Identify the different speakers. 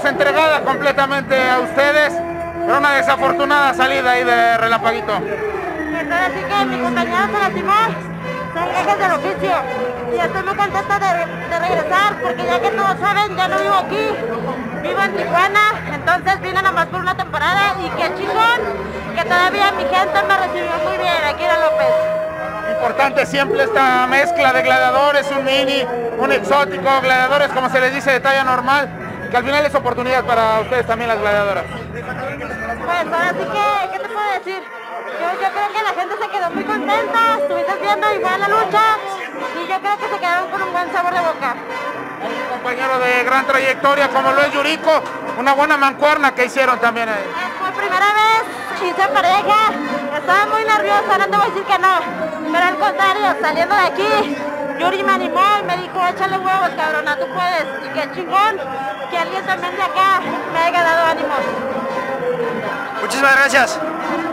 Speaker 1: entregada completamente a ustedes, pero una desafortunada salida ahí de Relampaguito.
Speaker 2: Así que mi compañero se lastimó, son gajes del oficio y estoy muy contenta de regresar porque ya que todos saben, ya no vivo aquí, vivo en Tijuana, entonces vine nomás por una temporada y qué chingón que todavía mi gente me recibió muy bien aquí en López.
Speaker 1: Importante siempre esta mezcla de gladiadores, un mini, un exótico, gladiadores como se les dice de talla normal, que al final es oportunidad para ustedes también las gladiadoras.
Speaker 2: Pues ahora sí que, ¿qué te puedo decir? Yo creo que la gente se quedó muy contenta, estuviste viendo igual la lucha y yo creo que se quedaron con un buen sabor de boca.
Speaker 1: Un compañero de gran trayectoria como lo es Yuriko, una buena mancuerna que hicieron también ahí.
Speaker 2: Por primera vez hice pareja, estaba muy nerviosa, no te voy a decir que no, pero al contrario, saliendo de aquí, Yuri me animó y me dijo, échale huevos cabrona, tú puedes, y qué chingón que alguien también de acá me haya dado ánimos.
Speaker 3: Muchísimas gracias.